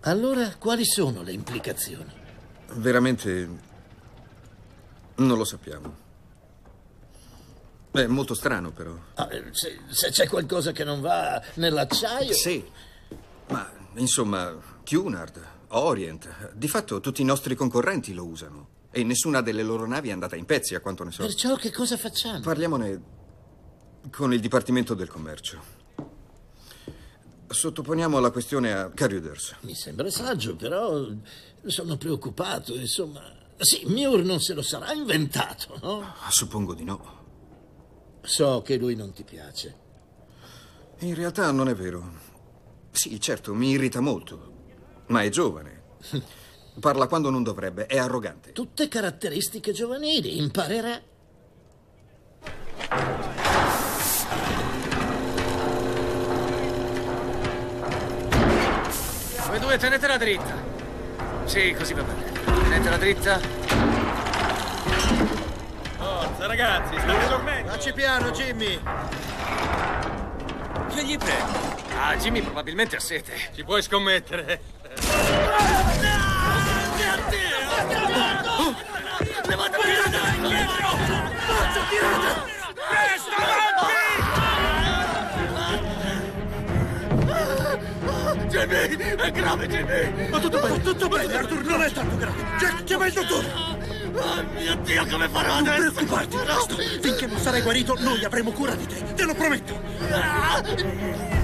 Allora, quali sono le implicazioni? Veramente non lo sappiamo. È molto strano, però. Se c'è qualcosa che non va nell'acciaio... Sì, ma insomma, Cunard, Orient, di fatto tutti i nostri concorrenti lo usano. E nessuna delle loro navi è andata in pezzi, a quanto ne so. Perciò che cosa facciamo? Parliamone con il Dipartimento del Commercio. Sottoponiamo la questione a Carruthers. Mi sembra saggio, però sono preoccupato, insomma. Sì, Muir non se lo sarà inventato, no? Suppongo di no. So che lui non ti piace. In realtà non è vero. Sì, certo, mi irrita molto, ma è giovane. Parla quando non dovrebbe, è arrogante. Tutte caratteristiche giovanili, imparerà. Voi due tenetela dritta. Sì, così va bene. Tenetela dritta. Forza, ragazzi, state dormendo. Facci piano, Jimmy. Che gli prende? Ah, Jimmy probabilmente ha sete. Ci puoi scommettere. Jimmy, è grave, Jimmy. Ma tutto bene, Arthur, non è tanto grave. Jack, chiama il dottore. Oh mio Dio, come farò Non adesso? preoccuparti, basta. Finché non sarai guarito, noi avremo cura di te, te lo prometto.